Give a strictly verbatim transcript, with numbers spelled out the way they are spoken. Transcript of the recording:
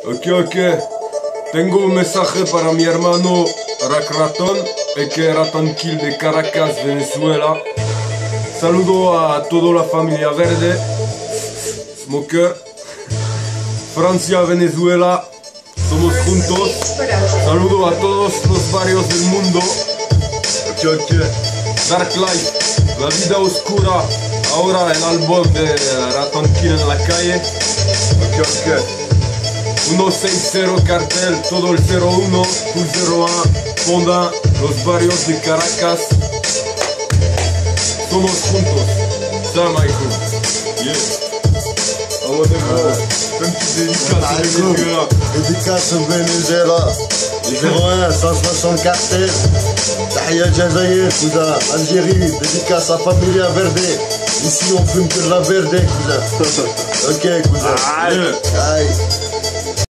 Ok, ok. Tengo un mensaje para mi hermano Rack Ratón, el que Ratón Kill de Caracas, Venezuela. Saludo a toda la familia verde, Smoker. Francia, Venezuela, somos juntos. Saludo a todos los barrios del mundo. Ok, ok. Dark Light, la vida oscura. Ahora el álbum de Ratón Kill en la calle. Ok, ok. ciento sesenta cartel, todo el cero uno, tu cero uno, Fonda, los barrios de Caracas. Somos juntos. Salam alaikum. Yeah. Oh, comme tu dédicaces au Venezuela. Dédicace au Venezuela. zéro un, cent soixante cartel. Tahia Jazair, cousin. Algérie, dédicace à Familia Verde. Ici on fume que de la verde, cousin. Ok, cousin. Aïe. Aïe.